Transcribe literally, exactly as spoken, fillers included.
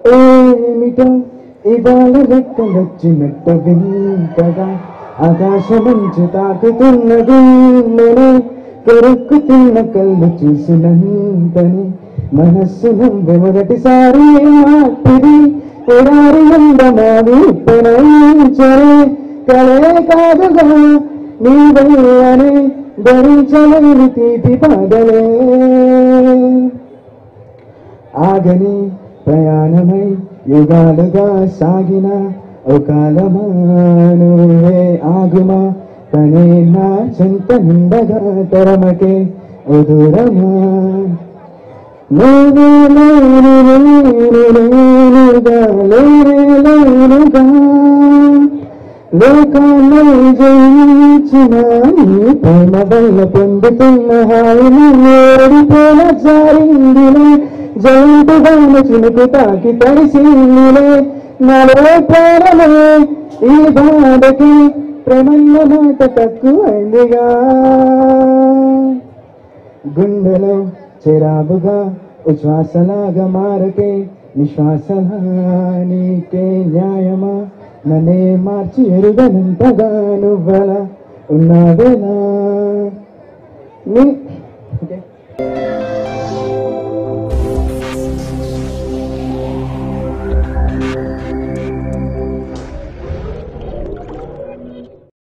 ఏమిటో ఇవాళ రెక్కలొచ్చినట్ట వింతగా ఆకాశమంచు తాకుతున్నది నేనే కొరుక్కు తిన్న కళ్ళు చూసినంతని మనస్సు నందు మొదటిసారి మాటిది ఎడారి అందమావి పెనంచరే కలే కాదుగా నీవని భరించలేని తీపి పాదలే ఆగని ప్రయాణమై యుగాలుగా సాగిన ఓ కాలమా నువ్వే ఆగుమా తనే నా చింత నిండగా తరమకే ఓ దూరమా లేనే లేని లేనుగా లేనే లేనుగా లోకాన్ని జయించిన నీ ప్రేమ వల్ల పొందుతున్న హాయిని ఏడిపోల జారిందిలే జయంతుగాను చినుకు తాకి తడిసిందిలే నాలో ప్రాణమే ఈ బాధకి ప్రేమన్న మాట తక్కువైందిగా గుండెలో చిరాబుగా ఉచ్ఛ్వాసలాగా మారకే నిశ్వాసలా నీకే న్యాయమా నన్నే మార్చి ఎరుగనంతగా నువ్వలా ఉన్నావేనా నీ ఓకే